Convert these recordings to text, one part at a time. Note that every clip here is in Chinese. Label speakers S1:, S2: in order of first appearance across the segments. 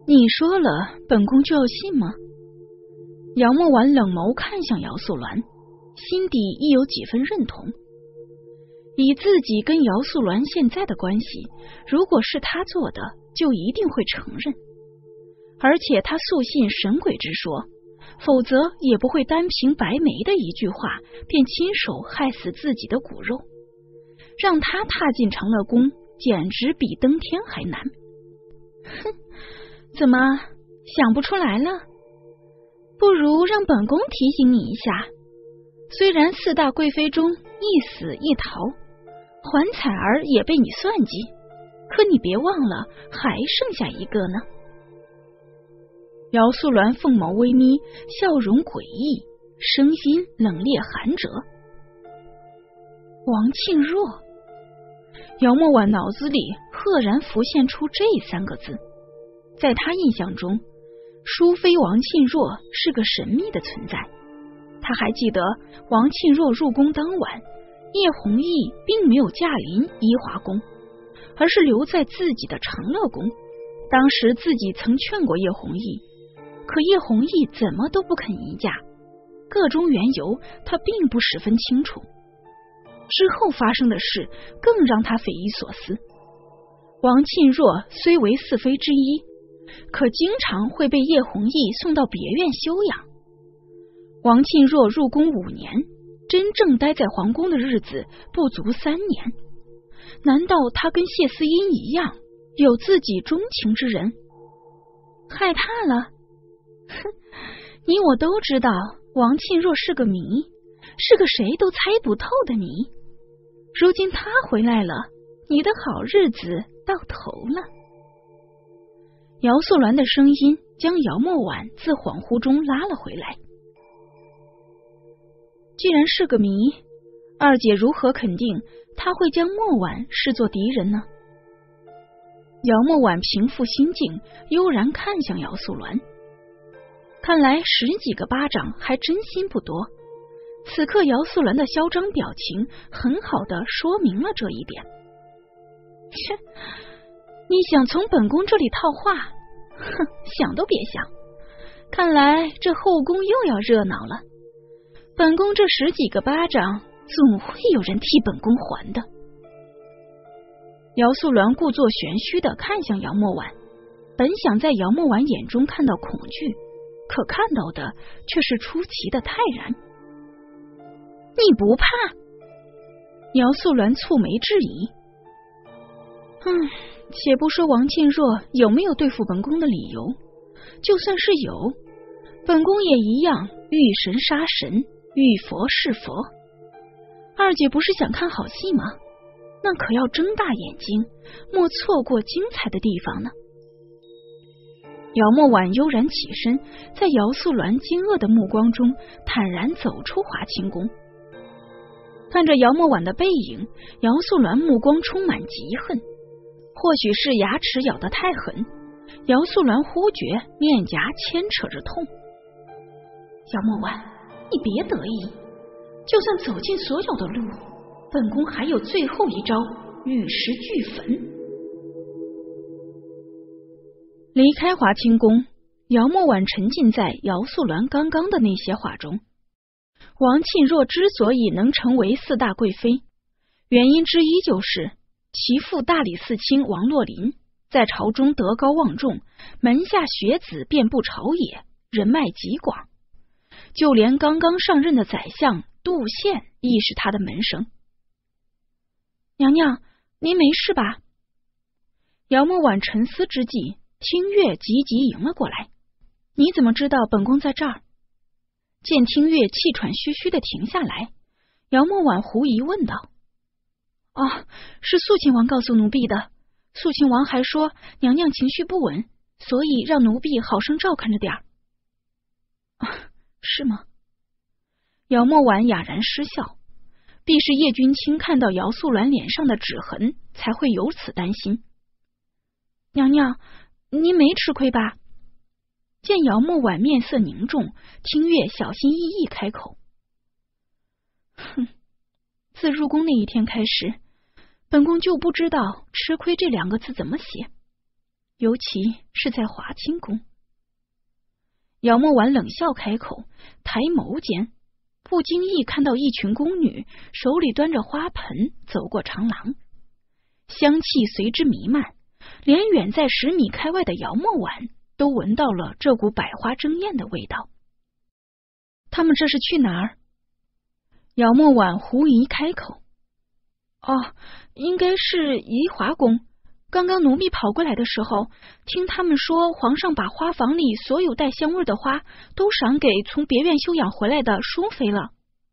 S1: 你说了，本宫就要信吗？姚墨婉冷眸看向姚素鸾，心底亦有几分认同。以自己跟姚素鸾现在的关系，如果是他做的，就一定会承认。而且他素信神鬼之说，否则也不会单凭白眉的一句话便亲手害死自己的骨肉。让他踏进长乐宫，简直比登天还难。哼，怎么想不出来了？不如让本宫提醒你一下，虽然四大贵妃中一死一逃，环彩儿也被你算计，可你别忘了还剩下一个呢。姚素鸾凤眸微眯，笑容诡异，声音冷冽寒哲。王庆若。姚墨婉脑子里赫然浮现出这三个字。在他印象中，淑妃王庆若是个神秘的存在。他还记得王庆若入宫当晚，叶弘毅并没有驾临怡华宫，而是留在自己的长乐宫。当时自己曾劝过叶弘毅，可叶弘毅怎么都不肯移驾，各种缘由他并不十分清楚。之后发生的事更让他匪夷所思。王庆若虽为四妃之一，可经常会被叶弘毅送到别院休养。王庆若入宫5年，真正待在皇宫的日子不足3年。难道他跟谢思音一样，有自己钟情之人？害怕了？哼，你我都知道王庆若是个谜，是个谁都猜不透的谜。如今他回来了，你的好日子到头了。姚素鸾的声音将姚墨婉自恍惚中拉了回来。既然是个谜，二姐如何肯定他会将墨婉视作敌人呢？姚墨婉平复心境，悠然看向姚素鸾。看来10几个巴掌还真心不多。此刻姚素鸾的嚣张表情很好的说明了这一点。切，你想从本宫这里套话？哼，想都别想。看来这后宫又要热闹了。本宫这10几个巴掌，总会有人替本宫还的。姚素鸾故作玄虚的看向姚墨婉，本想在姚墨婉眼中看到恐惧，可看到的却是出奇的泰然。你不怕？姚素鸾蹙眉质疑。且不说王庆若有没有对付本宫的理由，就算是有，本宫也一样遇神杀神，遇佛是佛。二姐不是想看好戏吗？那可要睁大眼睛，莫错过精彩的地方呢。姚墨婉悠然起身，在姚素鸾惊愕的目光中坦然走出华清宫。看着姚墨婉的背影，姚素鸾目光充满嫉恨。或许是牙齿咬得太狠，姚素鸾忽觉面颊牵扯着痛。姚墨婉，你别得意，就算走尽所有的路，本宫还有最后一招玉石俱焚。离开华清宫，姚墨婉沉浸在姚素鸾刚刚的那些话中。王庆若之所以能成为4大贵妃，原因之一就是其父大理寺卿王洛林在朝中德高望重，门下学子遍布朝野，人脉极广。就连刚刚上任的宰相杜宪亦是他的门生。娘娘，您没事吧？姚墨婉沉思之际，听月急急迎了过来。你怎么知道本宫在这儿？见听月气喘吁吁的停下来，姚墨婉狐疑问道。是肃亲王告诉奴婢的。肃亲王还说娘娘情绪不稳，所以让奴婢好生照看着点儿。是吗？姚墨婉哑然失笑，必是叶君卿看到姚素鸾脸上的指痕，才会有此担心。娘娘，您没吃亏吧？见姚墨婉面色凝重，听月小心翼翼开口。自入宫那一天开始，本宫就不知道吃亏这2个字怎么写。 尤其是在华清宫。姚墨婉冷笑开口，抬眸间不经意看到一群宫女手里端着花盆走过长廊，香气随之弥漫，连远在10米开外的姚墨婉都闻到了这股百花争艳的味道。他们这是去哪儿？姚墨婉狐疑开口。应该是怡华宫。刚刚奴婢跑过来的时候，听他们说皇上把花房里所有带香味的花都赏给从别院休养回来的淑妃了。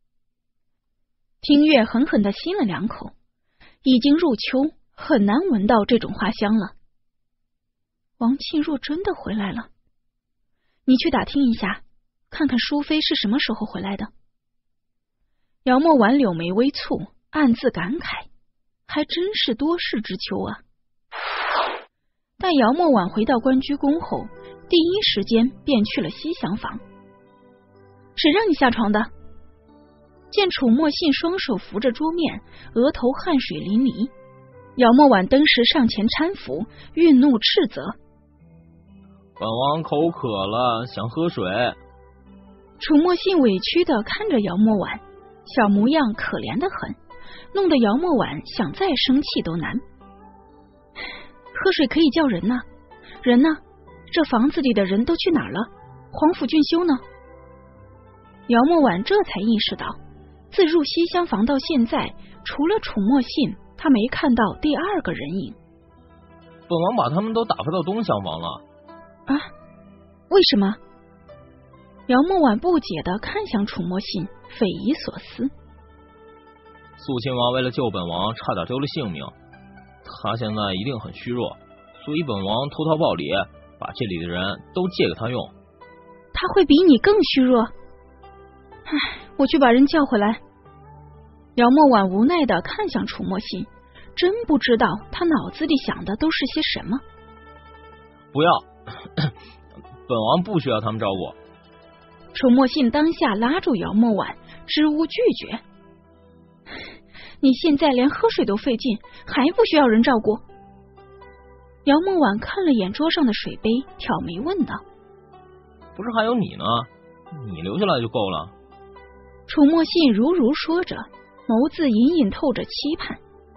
S1: 听月狠狠地吸了2口，已经入秋，很难闻到这种花香了。王庆若真的回来了，你去打听一下，看看淑妃是什么时候回来的。姚墨婉柳眉微蹙，暗自感慨，还真是多事之秋啊。待姚墨婉回到关雎宫后，第一时间便去了西厢房。谁让你下床的？见楚墨信双手扶着桌面，额头汗水淋漓，姚墨婉登时上前搀扶，愠怒斥责：
S2: 本王口渴了，想喝水。
S1: 楚墨信委屈地看着姚墨婉，小模样可怜得很，弄得姚墨婉想再生气都难。喝水可以叫人呢，人呢？这房子里的人都去哪儿了？皇甫俊修呢？姚墨婉这才意识到，自入西厢房到现在，除了楚墨信，他没看到第2个人影。
S2: 本王把他们都打发到东厢房了。
S1: 啊？为什么？姚墨婉不解地看向楚墨信，匪夷所思。
S2: 肃亲王为了救本王，差点丢了性命。他现在一定很虚弱，所以本王投桃报李，把这里的人都借给他用。
S1: 他会比你更虚弱？我去把人叫回来。姚墨婉无奈地看向楚墨信，真不知道他脑子里想的都是些什么。
S2: 不要，本王不需要他们照顾。
S1: 楚墨信当下拉住姚墨婉，支吾拒绝。你现在连喝水都费劲，还不需要人照顾？姚墨婉看了眼桌上的水杯，挑眉问道：
S2: 不是还有你呢？你留下来就够了。
S1: 楚墨信如如说着，眸子隐隐透着期盼。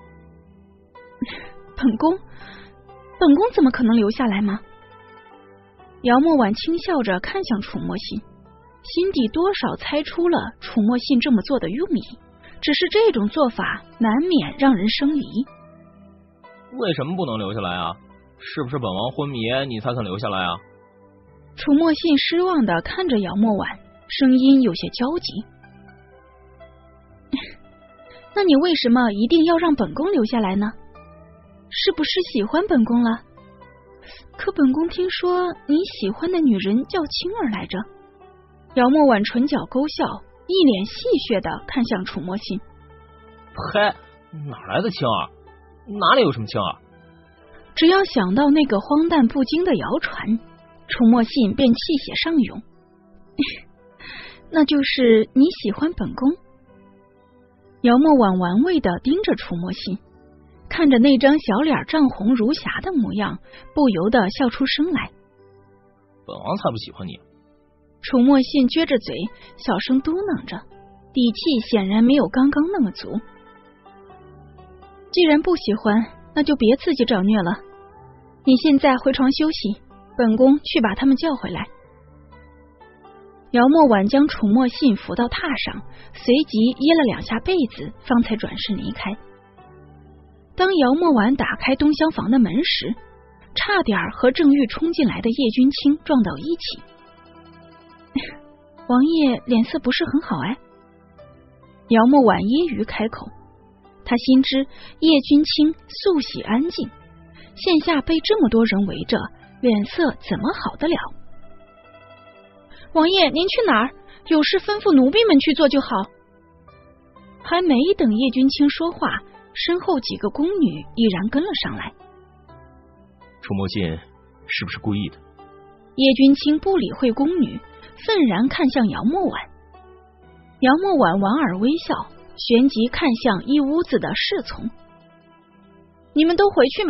S1: 本宫怎么可能留下来吗？姚墨婉轻笑着看向楚墨信，心底多少猜出了楚墨信这么做的用意，只是这种做法难免让人生疑。
S2: 为什么不能留下来啊？是不是本王昏迷你才肯留下来啊？
S1: 楚墨信失望地看着姚墨婉，声音有些焦急。那你为什么一定要让本宫留下来呢？是不是喜欢本宫了？可本宫听说你喜欢的女人叫青儿来着。姚墨婉唇角勾笑，一脸戏谑地看向楚墨信。
S2: 嘿，哪来的青儿？哪里有什么青儿？
S1: 只要想到那个荒诞不经的谣传，楚墨信便气血上涌。那就是你喜欢本宫？姚墨婉玩味地盯着楚墨信，看着那张小脸涨红如霞的模样，不由得笑出声来。
S2: 本王才不喜欢你。
S1: 楚墨信撅着嘴，小声嘟囔着，底气显然没有刚刚那么足。既然不喜欢，那就别自己找虐了。你现在回床休息，本宫去把他们叫回来。姚墨婉将楚墨信扶到榻上，随即掖了2下被子，方才转身离开。当姚墨婉打开东厢房的门时，差点和正欲冲进来的叶君清撞到一起。王爷脸色不是很好哎。姚墨婉揶揄开口，他心知叶君清素喜安静，现下被这么多人围着，脸色怎么好得了？王爷您去哪儿？有事吩咐奴婢们去做就好。还没等叶君清说话，身后几个宫女已然跟了上来。
S2: 楚墨信是不是故意的？
S1: 叶君清不理会宫女，愤然看向姚墨婉。姚墨婉莞尔微笑，旋即看向一屋子的侍从。你们都回去吧，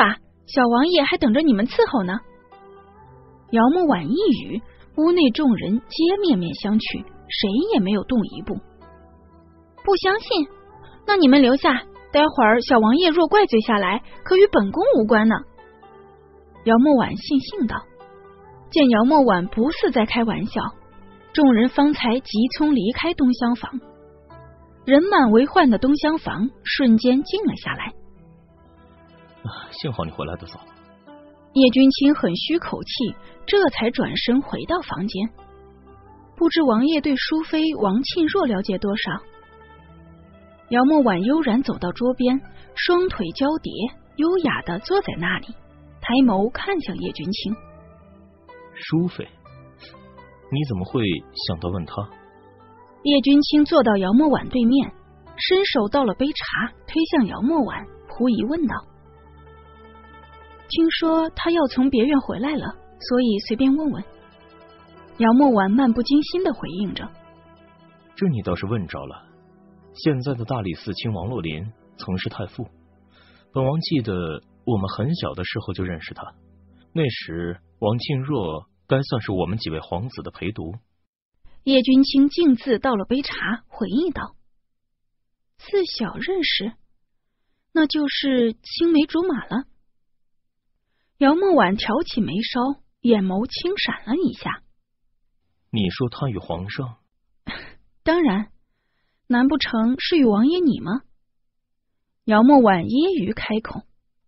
S1: 小王爷还等着你们伺候呢。姚墨婉一语，屋内众人皆面面相觑，谁也没有动一步。不相信？那你们留下，待会儿小王爷若怪罪下来，可与本宫无关呢。姚墨婉悻悻道。见姚墨婉不似在开玩笑，众人方才急匆离开东厢房。人满为患的东厢房瞬间静了下来。
S2: 幸好你回来的早。
S1: 叶君清很吁口气，这才转身回到房间。不知王爷对淑妃王庆若了解多少？姚墨婉悠然走到桌边，双腿交叠，优雅地坐在那里，抬眸看向叶君清。
S2: 淑妃，你怎么会想到问他？
S1: 叶君清坐到姚墨婉对面，伸手倒了杯茶，推向姚墨婉，狐疑问道：听说他要从别院回来了，所以随便问问。姚墨婉漫不经心地回应着：
S2: 这你倒是问着了。现在的大理寺卿王洛林曾是太傅，本王记得我们很小的时候就认识他，那时王庆若该算是我们几位皇子的陪读。
S1: 叶君清径自倒了杯茶，回应道：自小认识，那就是青梅竹马了。姚墨婉挑起眉梢，眼眸轻闪了一下。
S2: 你说他与皇上？
S1: 当然，难不成是与王爷你吗？姚墨婉揶揄开口。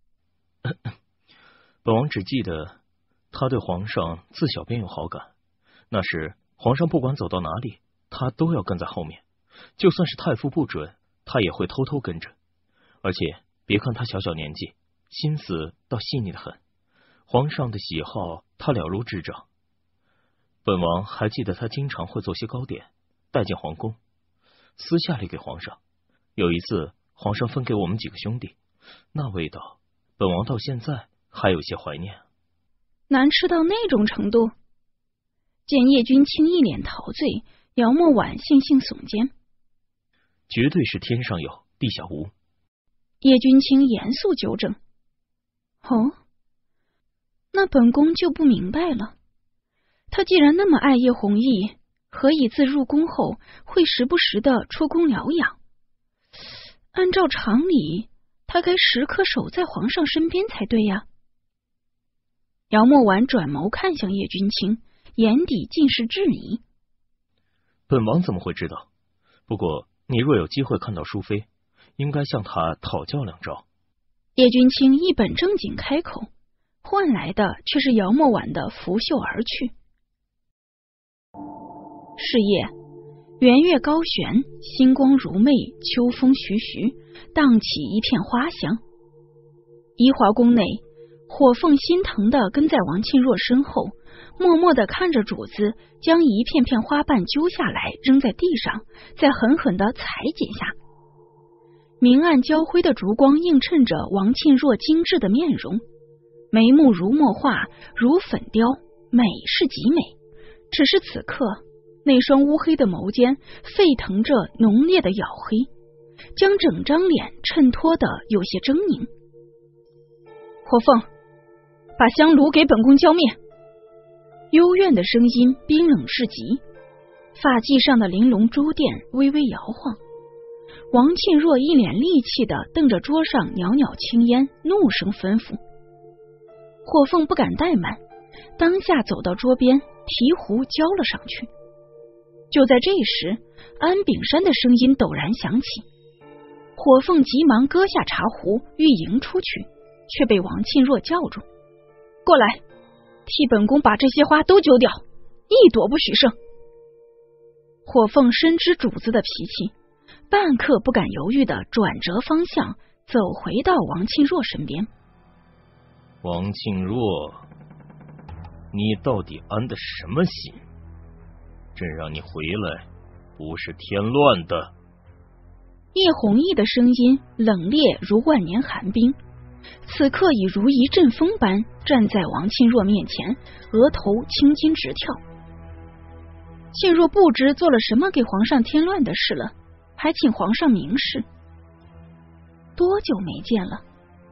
S2: 本王只记得他对皇上自小便有好感，那时皇上不管走到哪里，他都要跟在后面，就算是太傅不准，他也会偷偷跟着。而且别看他小小年纪，心思倒细腻得很，皇上的喜好他了如指掌。本王还记得他经常会做些糕点带进皇宫，私下里给皇上。有一次皇上分给我们几个兄弟，那味道本王到现在还有些怀念。
S1: 难吃到那种程度？见叶君清一脸陶醉，姚墨婉悻悻耸肩：
S2: 绝对是天上有地下无。
S1: 叶君清严肃纠正：哦，那本宫就不明白了。他既然那么爱叶弘毅，何以自入宫后会时不时的出宫疗养？按照常理，他该时刻守在皇上身边才对呀。姚墨婉转眸看向叶君清，眼底尽是质疑。
S2: 本王怎么会知道？不过你若有机会看到淑妃，应该向她讨教两招。
S1: 叶君清一本正经开口，换来的却是姚墨婉的拂袖而去。是夜，圆月高悬，星光如魅，秋风徐徐，荡起一片花香。怡华宫内，火凤心疼的跟在王庆若身后，默默的看着主子将一片片花瓣揪下来扔在地上，再狠狠的裁剪下。明暗交辉的烛光映衬着王庆若精致的面容，眉目如墨画，如粉雕，美是极美。只是此刻那双乌黑的眸间沸腾着浓烈的咬黑，将整张脸衬托得有些狰狞。火凤，把香炉给本宫浇灭。幽怨的声音冰冷至极，发髻上的玲珑珠钿微微摇晃。王庆若一脸戾气的瞪着桌上袅袅青烟，怒声吩咐。火凤不敢怠慢，当下走到桌边，提壶浇了上去。就在这时，安秉山的声音陡然响起，火凤急忙搁下茶壶，欲迎出去，却被王庆若叫住：过来，替本宫把这些花都揪掉，一朵不许剩。火凤深知主子的脾气，半刻不敢犹豫的转折方向，走回到王庆若身边。
S2: 王庆若，你到底安的什么心？朕让你回来，不是添乱的。
S1: 叶弘毅的声音冷冽如万年寒冰，此刻已如一阵风般站在王庆若面前，额头青筋直跳。庆若不知做了什么给皇上添乱的事了，还请皇上明示。多久没见了？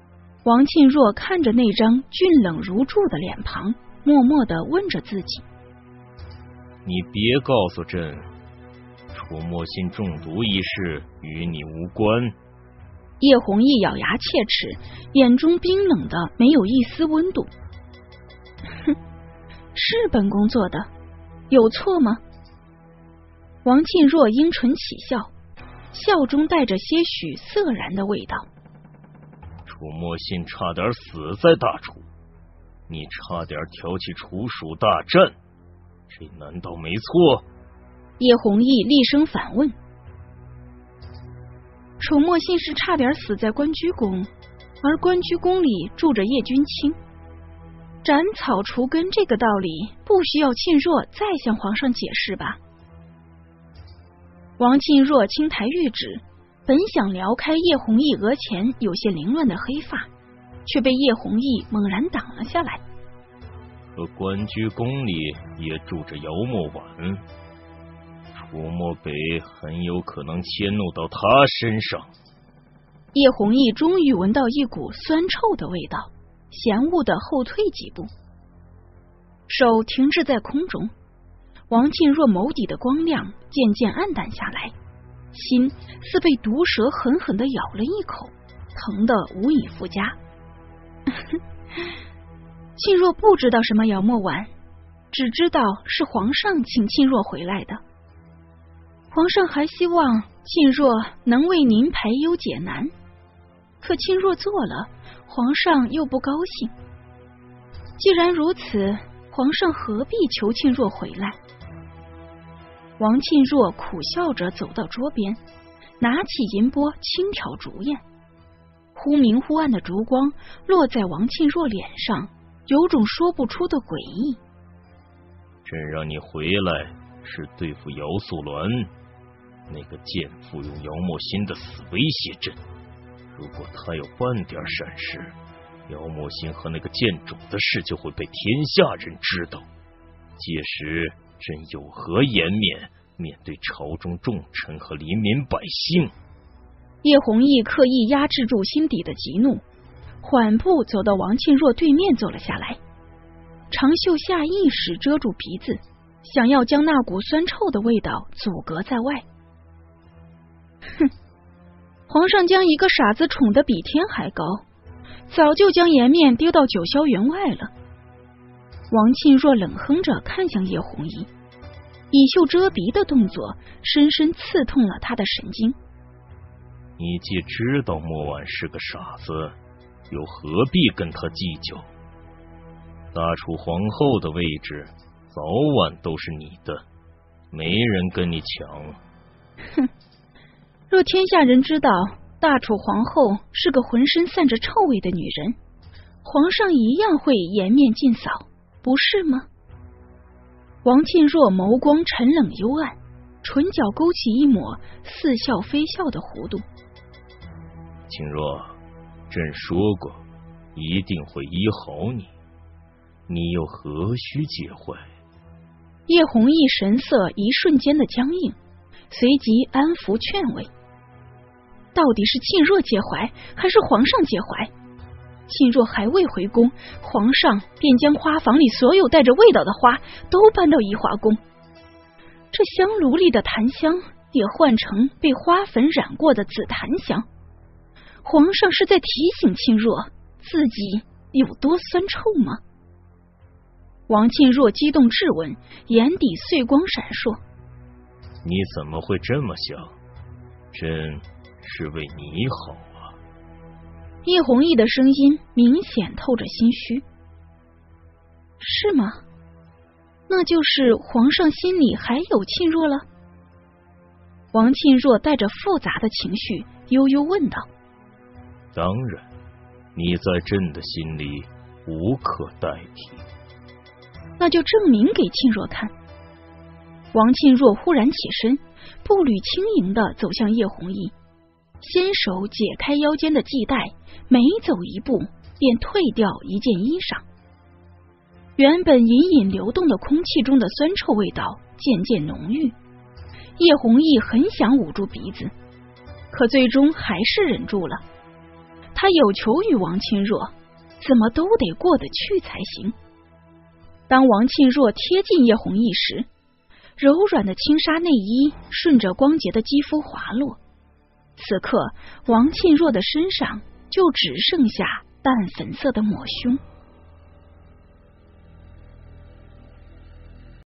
S1: 王庆若看着那张俊冷如柱的脸庞，默默地问着自己：
S2: 你别告诉朕，楚墨心中毒一事与你无关。
S1: 叶弘毅咬牙切齿，眼中冰冷的没有一丝温度。哼，是本宫做的，有错吗？王庆若阴唇起笑，笑中带着些许涩然的味道。
S2: 楚墨心差点死在大楚，你差点挑起楚蜀大战，这难道没错？
S1: 叶弘毅厉声反问。楚墨信是差点死在关雎宫，而关雎宫里住着叶君卿。斩草除根这个道理，不需要庆若再向皇上解释吧？王庆若轻抬玉指，本想撩开叶弘毅额前有些凌乱的黑发，却被叶弘毅猛然挡了下来。
S2: 可关雎宫里也住着姚墨婉，楚墨北很有可能迁怒到他身上。
S1: 叶弘毅终于闻到一股酸臭的味道，嫌恶的后退几步，手停滞在空中。王庆若眸底的光亮渐渐暗淡下来，心似被毒蛇狠狠地咬了一口，疼得无以复加。庆若不知道什么姚墨婉，只知道是皇上请庆若回来的。皇上还希望庆若能为您排忧解难，可庆若做了，皇上又不高兴。既然如此，皇上何必求庆若回来？王庆若苦笑着走到桌边，拿起银钵轻挑烛焰，忽明忽暗的烛光落在王庆若脸上，有种说不出的诡异。
S2: 朕让你回来是对付姚素鸾，那个贱妇用姚墨心的死威胁朕，如果他有半点闪失，姚墨心和那个贱种的事就会被天下人知道，届时朕有何颜面面对朝中重臣和黎民百姓？
S1: 叶弘毅刻意压制住心底的急怒，缓步走到王庆若对面坐了下来，长袖下意识遮住鼻子，想要将那股酸臭的味道阻隔在外。哼，皇上将一个傻子宠得比天还高，早就将颜面丢到九霄云外了。王庆若冷哼着看向叶弘毅，以袖遮鼻的动作深深刺痛了他的神经。
S2: 你既知道墨婉是个傻子，又何必跟他计较？大楚皇后的位置早晚都是你的，没人跟你抢。
S1: 哼，若天下人知道大楚皇后是个浑身散着臭味的女人，皇上一样会颜面尽扫，不是吗？王庆若眸光沉冷幽暗，唇角勾起一抹似笑非笑的弧度。
S2: 庆若，朕说过一定会医好你，你又何须介怀？
S1: 叶弘毅神色一瞬间的僵硬，随即安抚劝慰。到底是庆若介怀，还是皇上介怀？庆若还未回宫，皇上便将花房里所有带着味道的花都搬到宜华宫，这香炉里的檀香也换成被花粉染过的紫檀香。皇上是在提醒庆若自己有多酸臭吗？王庆若激动质问，眼底碎光闪烁。
S2: 你怎么会这么想？朕是为你好啊。
S1: 叶弘毅的声音明显透着心虚。是吗？那就是皇上心里还有庆若了？王庆若带着复杂的情绪悠悠问道。
S2: 当然，你在朕的心里无可代替。
S1: 那就证明给庆若看。王庆若忽然起身，步履轻盈地走向叶弘毅，纤手解开腰间的系带，每走一步便褪掉一件衣裳。原本隐隐流动的空气中的酸臭味道渐渐浓郁，叶弘毅很想捂住鼻子，可最终还是忍住了。 他有求于王庆若，怎么都得过得去才行。当王庆若贴近叶弘毅时，柔软的轻纱内衣顺着光洁的肌肤滑落，此刻王庆若的身上就只剩下淡粉色的抹胸。